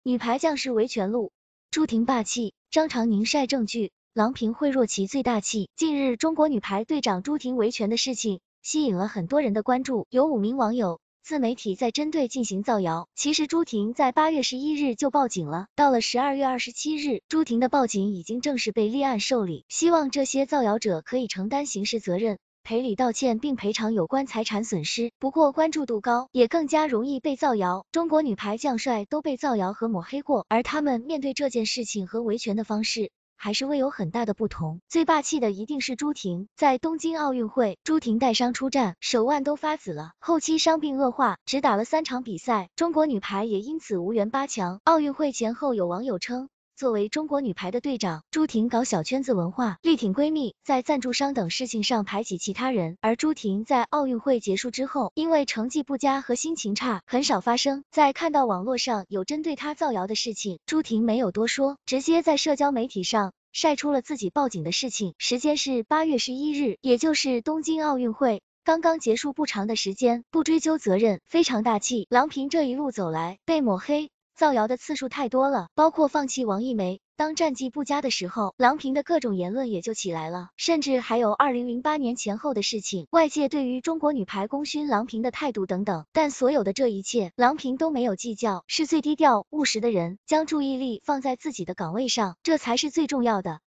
女排将士维权录，朱婷霸气，张常宁晒证据，郎平惠若琪最大气。近日，中国女排队长朱婷维权的事情吸引了很多人的关注，有5名网友、自媒体在针对进行造谣。其实朱婷在8月11日就报警了，到了12月27日，朱婷的报警已经正式被立案受理，希望这些造谣者可以承担刑事责任。赔礼道歉并赔偿有关财产损失。不过关注度高，也更加容易被造谣。中国女排将帅都被造谣和抹黑过，而他们面对这件事情和维权的方式还是会有很大的不同。最霸气的一定是朱婷，在东京奥运会，朱婷带伤出战，手腕都发紫了，后期伤病恶化，只打了3场比赛，中国女排也因此无缘8强。奥运会前后，有网友称，作为中国女排的队长，朱婷搞小圈子文化，力挺闺蜜，在赞助商等事情上排挤其他人。而朱婷在奥运会结束之后，因为成绩不佳和心情差，很少发声。在看到网络上有针对她造谣的事情，朱婷没有多说，直接在社交媒体上晒出了自己报警的事情。时间是8月11日，也就是东京奥运会刚刚结束不长的时间，不追究责任，非常大气。郎平这一路走来，被抹黑造谣的次数太多了，包括放弃王一梅。当战绩不佳的时候，郎平的各种言论也就起来了，甚至还有2008年前后的事情，外界对于中国女排功勋郎平的态度等等。但所有的这一切，郎平都没有计较，是最低调务实的人，将注意力放在自己的岗位上，这才是最重要的。